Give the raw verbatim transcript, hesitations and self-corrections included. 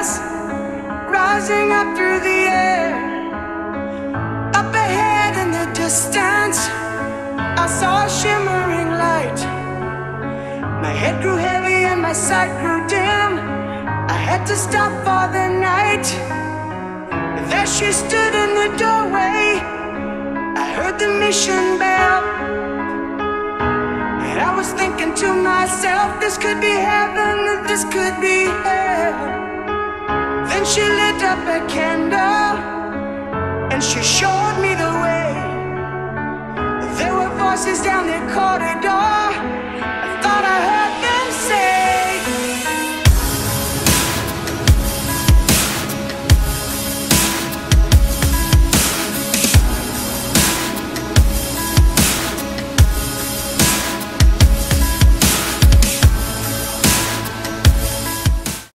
stars rising up through the air. Up ahead in the distance, I saw a shimmering light. My head grew heavy and my sight grew dim. I had to stop for the night. There she stood in the doorway. I heard the mission bell, and I was thinking to myself, this could be heaven, this could be hell. Then she lit up a candle and she showed me the way. There were voices down the corridor.